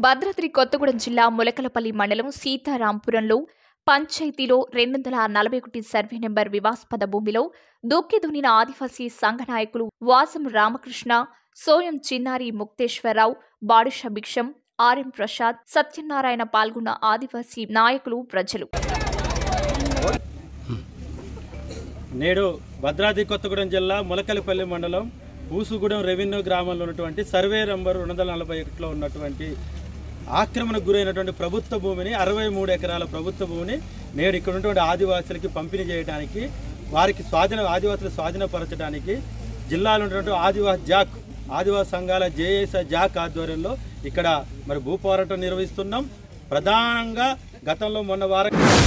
భద్రాద్రి కొత్తగూడెం జిల్లా ములకలపల్లి మండలం సీతారాంపురంలో పంచాయతీలో 241 సర్వే నెంబర్ వివాస్పద భూమిలో దుక్కి దున్నిన ఆదివాసీ సంఘ నాయకులు వాసం రామకృష్ణ, సోయం చిన్నారి ముక్తేశ్వరరావు, బాడుష భిక్షం, ఆర్ఎం ప్రసాద్, సత్యనారాయణ పాల్గొన్న ఆదివాసీ నాయకులు ప్రజలు. నేడు భద్రాద్రి కొత్తగూడెం జిల్లా ములకలపల్లి మండలం ఊసుగూడెం రెవెన్యూ గ్రామంలో ఉన్నటువంటి సర్వే నంబర్ 241లో ఉన్నటువంటి ఆక్రమణకు గురైనటువంటి ప్రభుత్వ భూమిని 63 ఎకరాల ప్రభుత్వ భూమిని నేడు ఇక్కడ ఉన్నటువంటి ఆదివాసులకి పంపిణీ చేయడానికి, వారికి ఆదివాసులు స్వాధీనపరచడానికి జిల్లాలో ఉన్నటువంటి ఆదివాసీ సంఘాల జేఏసీ జాక్ ఆధ్వర్యంలో ఇక్కడ మరి భూ పోరాటం నిర్వహిస్తున్నాం. ప్రధానంగా గతంలో మొన్న వారం